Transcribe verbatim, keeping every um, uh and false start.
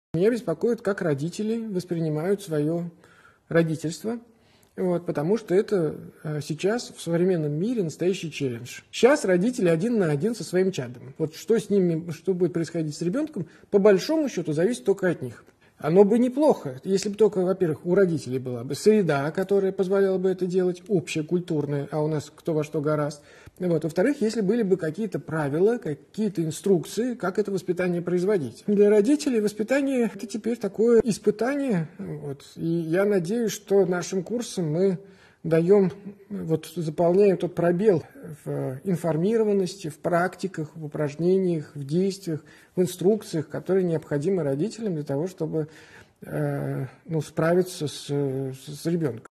Меня беспокоит, как родители воспринимают свое родительство, вот, потому что это сейчас в современном мире настоящий челлендж. Сейчас родители один на один со своим чадом. Вот что с ними, что будет происходить с ребенком, по большому счету зависит только от них. Оно бы неплохо, если бы только, во-первых, у родителей была бы среда, которая позволяла бы это делать, общая, культурная, а у нас кто во что горазд. Вот. Во-вторых, если были бы какие-то правила, какие-то инструкции, как это воспитание производить. Для родителей воспитание – это теперь такое испытание. Вот. И я надеюсь, что нашим курсом мы даем, вот, заполняем тот пробел в информированности, в практиках, в упражнениях, в действиях, в инструкциях, которые необходимы родителям для того, чтобы э, ну, справиться с, с ребенком.